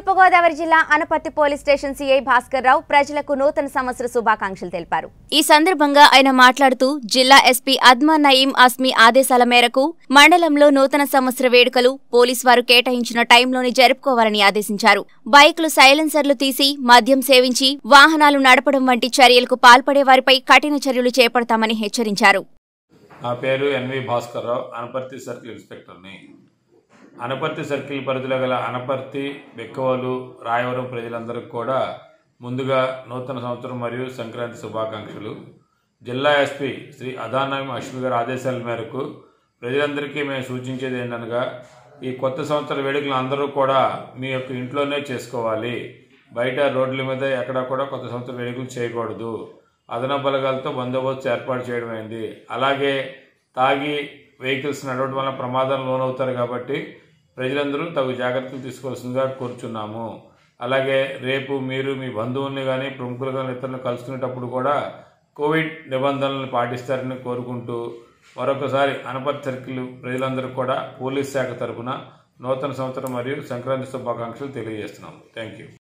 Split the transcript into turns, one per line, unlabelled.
తూర్పు గోదావరి జిల్లా Anaparthi police station CI Bhaskar Rao ప్రజలకు నూతన సంవత్సర శుభాకాంక్షలు తెలిపారు। ఈ సందర్భంగా ఆయన మాట్లాడుతూ జిల్లా ఎస్పీ అద్మా నయీం అస్మి ఆదేశాల మేరకు మండలంలో నూతన సంవత్సర వేడుకలు పోలీస్ వారు కేటాయించిన టైంలోనే జరుపుకోవాలని ఆదేశించారు। బైకులు సైలెన్సర్లు తీసి మద్యం సేవించి వాహనాలు నడపడం వంటి చర్యలకు పాల్పడే వారిపై కఠిన చర్యలు చేపడతామని హెచ్చరించారు।
నా పేరు ఎన్వి భాస్కర్ రావు, అనపర్తి సర్కిల్ ఇన్స్పెక్టర్ని। అనపర్తి సర్కిల్ పరిధిలో గల అనపర్తి, బెక్కవోలు, రాయవరం ప్రజలందరికీ కూడా ముందుగా నూతన సంవత్సరం మరియు సంక్రాంతి శుభాకాంక్షలు। జిల్లా ఎస్పీ శ్రీ అద్మా నయీం అస్మి గారి ఆదేశాల మేరకు ప్రజలందరికీ మేము సూచించేది ఏంటనగా ఈ కొత్త సంవత్సర వేడుకలు అందరూ కూడా మీ యొక్క ఇంట్లోనే చేసుకోవాలి। బయట రోడ్ల మీద ఎక్కడా కూడా కొత్త సంవత్సర వేడుకలు చేయకూడదు। అదనపు బలగాలతో బందోబస్తు ఏర్పాటు చేయడం అయింది। అలాగే తాగి వెహికల్స్ నడవడం వల్ల ప్రమాదాలు లోనవుతారు కాబట్టి ప్రజలందరూ తగు జాగ్రత్తలు తీసుకోవాల్సిందిగా కోరుచున్నాము। అలాగే రేపు మీరు మీ బంధువుల్ని కానీ ప్రముఖులు కానీ ఇతరులను కలుసుకునేటప్పుడు కూడా కోవిడ్ నిబంధనలను పాటిస్తారని కోరుకుంటూ మరొకసారి అనపర్తి సర్కిల్ ప్రజలందరూ కూడా పోలీస్ శాఖ తరఫున నూతన సంవత్సరం మరియు సంక్రాంతి శుభాకాంక్షలు తెలియజేస్తున్నాము। Thank you.